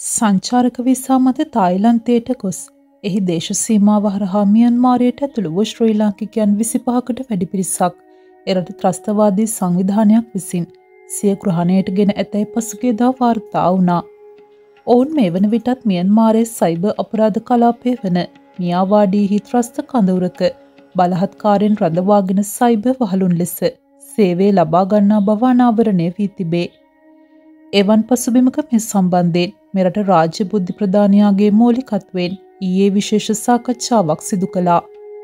සංචාරක විසා මත තායිලන්තයට ගොස් එහි දේශ සීමාව හරහා මියන්මාරයට ඇතුළු වූ ශ්‍රී ලාංකිකයන් 25කට වැඩි පිරිසක් එරට ත්‍රස්තවාදී සංවිධානයක් විසින් සිය ග්‍රහණයට ගෙන ඇතැයි පසුගියදා වාර්තා වුණා. ඔවුන් මේ වන විටත් මියන්මාරයේ සයිබර් අපරාධ කලාපය වන මියාවාඩීහි ත්‍රස්ත කඳවුරක බලහත්කාරයෙන් රඳවාගෙන සයිබර් වහලුන් ලෙස සේවය ලබා ගන්නා බව අනාවරණය වී තිබේ. එවන් පසුබිමක මේ සම්බන්ධයෙන් මෙරට රාජ්‍ය බුද්ධි ප්‍රධානියාගේ මූලිකත්වයෙන් ඊයේ විශේෂ සාකච්ඡාවක් සිදු කළා.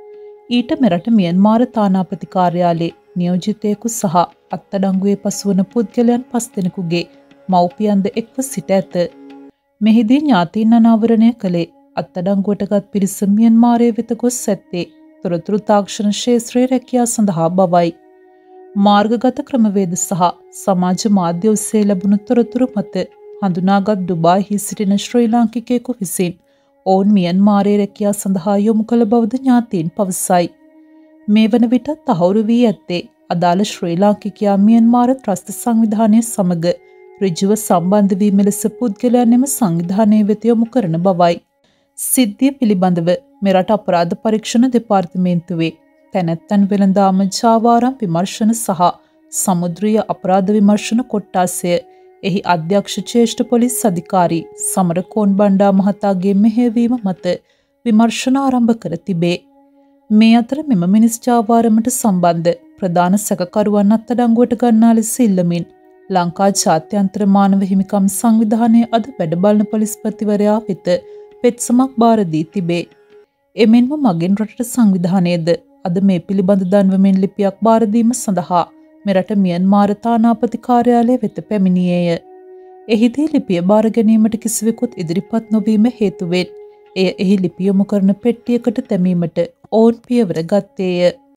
ඊට මෙරට මියන්මාර තානාපති කාර්යාලයේ නියෝජිතයෙකු සහ අත්අඩංගුවේ පසුවන පුද්ගලයන් 5 දෙනෙකුගේ මව්පියන්ද එක්ව සිට ඇත. මෙහිදී ඥාතීන් අනාවරණය කළේ අත්අඩංගුවටගත් පිරිස මියන්මාරයේ වෙත ගොස් ඇත්තේ තොරතුරු තාක්ෂණ ක්ෂේත්‍රයේ රැකියාව සඳහා බවයි. මාර්ගගත ක්‍රමවේද සහ සමාජ මාධ්‍ය ඔස්සේ ලැබුණු තොරතුරු මත හඳුනාගත් ඩුබායිහි සිටින ශ්‍රී ලාංකිකයෙකු විසින් ඔවුන් මියන්මාරයේ රැකියාව සඳහා යොමු කළ බවද ඥාතීන් පවසයි. මේ වන විට තහවුරු වී ඇත්තේ අදාළ ශ්‍රී ලාංකිකයා මියන්මාර ත්‍රස්ත සංවිධානය සමග ඍජුව සම්බන්ධ වීම ලෙස පුද්ගලයන් එම සංවිධානය වෙත යොමු කරන බවයි. සිද්ධිය පිළිබඳව මෙරට අපරාධ පරීක්ෂණ දෙපාර්තමේන්තුවේ තැනැත්තන් වෙළඳාම ජාවාරම් විමර්ශන සහ සමුද්‍රීය අපරාධ විමර්ශන කොට්ටාසය එහි අධ්‍යක්ෂ ජ්‍යෙෂ්ඨ පොලිස් අධිකාරී සමරකෝන් බණ්ඩා මහතාගේ මෙහෙයවීම මත විමර්ශන ආරම්භ කර තිබේ. මේ අතර මෙම මිනිස් ජාවාරමට සම්බන්ධ ප්‍රධාන සැකකරුවන් අත්අඩංගුවට ගන්නා ලෙස ඉල්ලමින් ලංකා ජාත්‍යන්තර මානව හිමිකම් සංවිධානයේ අද වැඩබලන පොලිස්පතිවරයා වෙත පෙත්සමක් භාර දී තිබේ. එමෙන්ම මගින් රටට සංවිධානයේද අද මේ පිළිබඳ දන්වමින් ලිපියක් භාර දීම සඳහා මෙරට මියන්මාර තානාපති කාර්යාලය වෙත පැමිණියේය. එහිදී ලිපිය භාර ගැනීමට කිසිවෙකුත් ඉදිරිපත් නොවීම හේතුවෙන් එය එහි ලිපිය යොමු කරන පෙට්ටියකට දැමීමට ඔවුන් පියවර ගත්තේය.